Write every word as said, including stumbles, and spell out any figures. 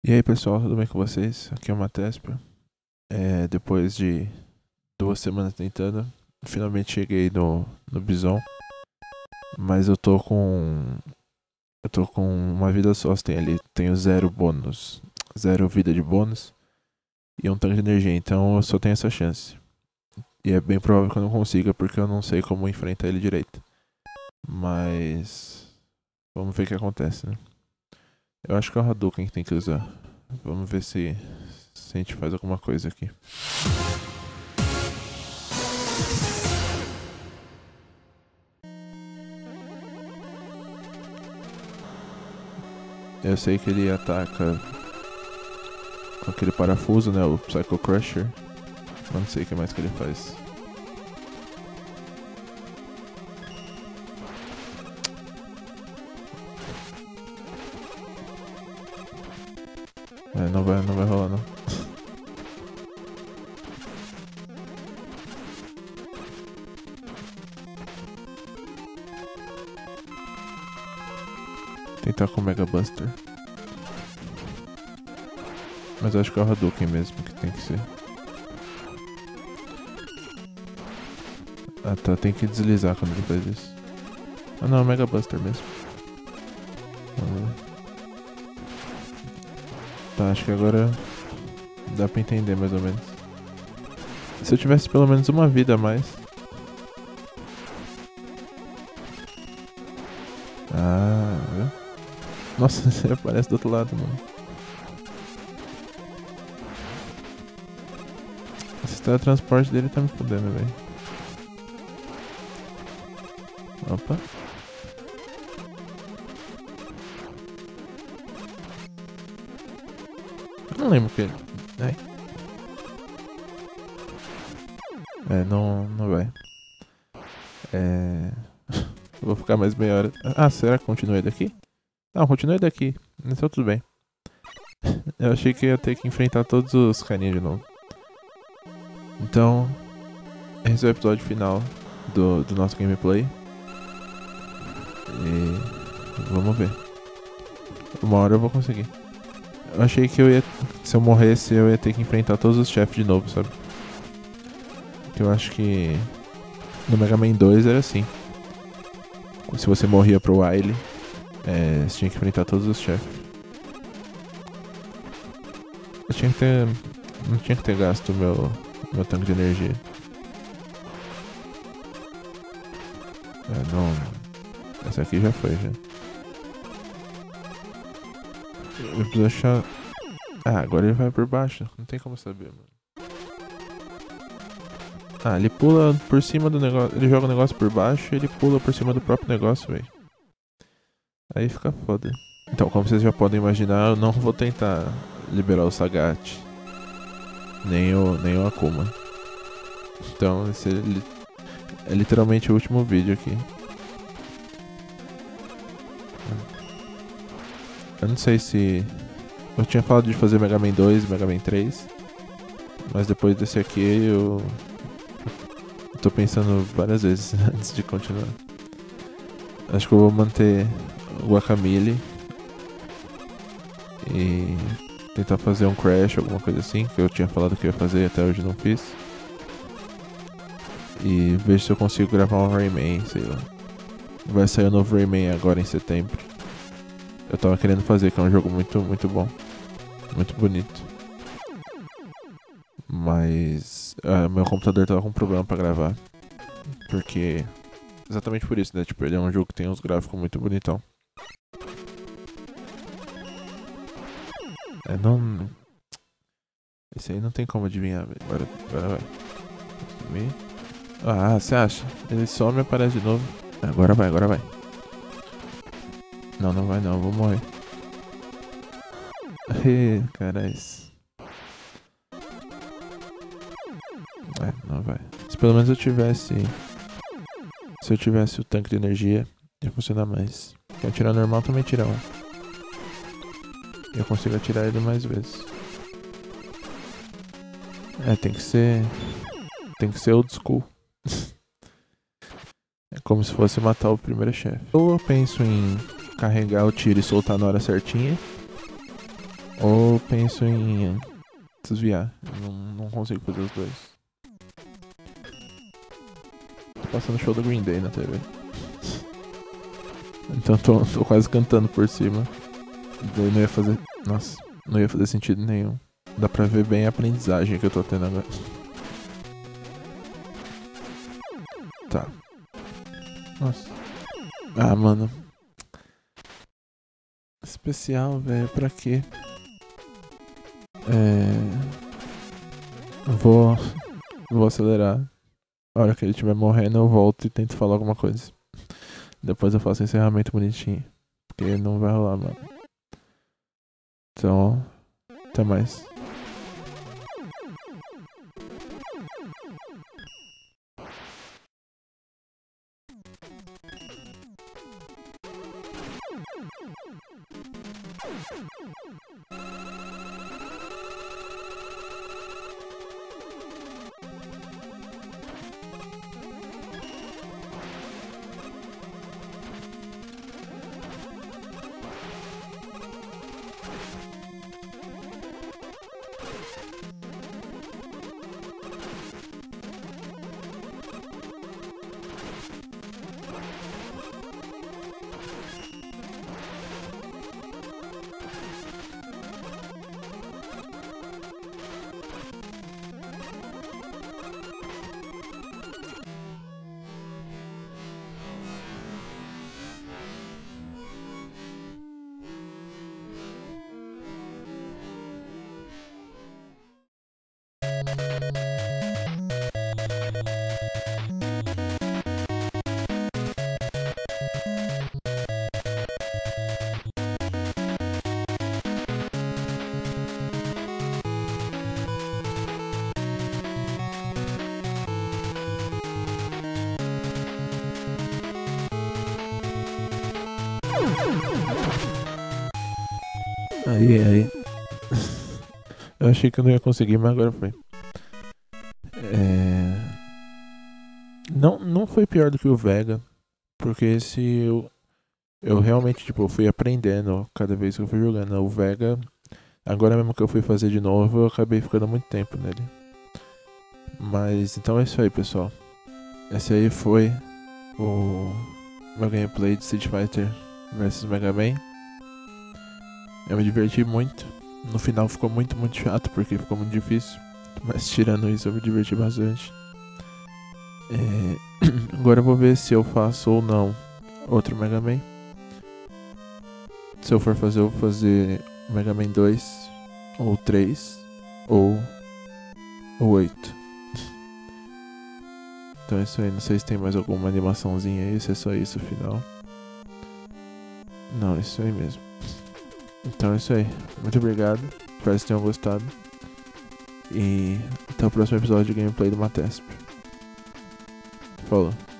E aí pessoal, tudo bem com vocês? Aqui é o Matespio. É, depois de duas semanas tentando, finalmente cheguei no, no Bison. Mas eu tô com. Eu tô com uma vida só, tem ali. Tenho zero bônus. Zero vida de bônus. E um tanque de energia, então eu só tenho essa chance. E é bem provável que eu não consiga, porque eu não sei como enfrentar ele direito. Mas. Vamos ver o que acontece, né? Eu acho que é o Hadouken que tem que usar. Vamos ver se, se a gente faz alguma coisa aqui. Eu sei que ele ataca com aquele parafuso, né? O Psycho Crusher. Eu não sei o que mais que ele faz. É, não vai, não vai rolar não. Tentar com o Mega Buster. Mas eu acho que é o Hadouken mesmo que tem que ser. Ah tá, tem que deslizar quando ele faz isso. Ah não, é o Mega Buster mesmo. Vamos ver. Tá, acho que agora dá pra entender mais ou menos. Se eu tivesse pelo menos uma vida a mais. Ah, viu? Nossa, você aparece do outro lado, mano. Esse teletransporte dele tá me fudendo, velho. Opa. Eu não lembro que ele... Ai. É, não, não vai. É... Eu vou ficar mais meia hora... Ah, será que continue daqui? Não, continue daqui. Então tudo bem. Eu achei que ia ter que enfrentar todos os carinhas de novo. Então... Esse é o episódio final do, do nosso gameplay. E... Vamos ver. Uma hora eu vou conseguir. Eu achei que eu ia... Se eu morresse, eu ia ter que enfrentar todos os chefes de novo, sabe? Que eu acho que... No Mega Man dois era assim. Se você morria pro Wily, é, você tinha que enfrentar todos os chefes. Eu tinha que ter... Não tinha que ter gasto o meu, meu tanque de energia. É, não... Essa aqui já foi, já. Eu preciso achar... Ah, agora ele vai por baixo. Não tem como saber, mano. Ah, ele pula por cima do negócio. Ele joga o negócio por baixo e ele pula por cima do próprio negócio, velho. Aí fica foda. Então, como vocês já podem imaginar, eu não vou tentar liberar o Sagat. Nem o, nem o Akuma. Então, esse é, li é literalmente o último vídeo aqui. Eu não sei se... Eu tinha falado de fazer Mega Man dois e Mega Man três. Mas depois desse aqui eu... eu tô pensando várias vezes antes de continuar. Acho que eu vou manter o Guacamelee. E tentar fazer um Crash, alguma coisa assim, que eu tinha falado que ia fazer e até hoje não fiz. E vejo se eu consigo gravar um Rayman, sei lá. Vai sair o novo Rayman agora em setembro. Eu tava querendo fazer, que é um jogo muito, muito bom. Muito bonito. Mas ah, meu computador tava com problema pra gravar. Porque... Exatamente por isso, né? Tipo, ele é um jogo que tem uns gráficos muito bonitão. É, não... Esse aí não tem como adivinhar, velho. Agora, agora vai. Ah, você acha? Ele some e aparece de novo. Agora vai, agora vai. Não, não vai não, eu vou morrer. Ih, carai. É, não vai. Se pelo menos eu tivesse... Se eu tivesse o tanque de energia, ia funcionar mais. Quer atirar normal, também tira um. Eu consigo atirar ele mais vezes. É, tem que ser... Tem que ser old school. É como se fosse matar o primeiro chefe. Ou eu penso em carregar o tiro e soltar na hora certinha. ou penso em desviar. Eu não, não consigo fazer os dois. Tô passando o show do Green Day na T V. Então tô, tô quase cantando por cima. Daí não ia fazer. Nossa, não ia fazer sentido nenhum. Dá pra ver bem a aprendizagem que eu tô tendo agora. Tá. Nossa. Ah, mano. Especial, velho, pra quê? É. Vou. Vou acelerar. A hora que ele estiver morrendo, eu volto e tento falar alguma coisa. Depois eu faço um encerramento bonitinho. Porque não vai rolar, mano. Então. Até mais. Aí, aí. Eu achei que eu não ia conseguir, mas agora foi. É... Não, não foi pior do que o Vega. Porque esse eu, eu realmente, tipo, fui aprendendo cada vez que eu fui jogando. O Vega, agora mesmo que eu fui fazer de novo, eu acabei ficando muito tempo nele. Mas então é isso aí, pessoal. Esse aí foi o meu gameplay de Street Fighter versus Mega Man. Eu me diverti muito. No final ficou muito, muito chato porque ficou muito difícil. Mas tirando isso, eu me diverti bastante. É... Agora eu vou ver se eu faço ou não outro Mega Man. Se eu for fazer, eu vou fazer Mega Man dois, ou três, ou o oito. Então é isso aí. Não sei se tem mais alguma animaçãozinha aí, se é só isso o final. Não, é isso aí mesmo. Então é isso aí. Muito obrigado. Espero que tenham gostado. E até o próximo episódio de gameplay do Matesp. Falou.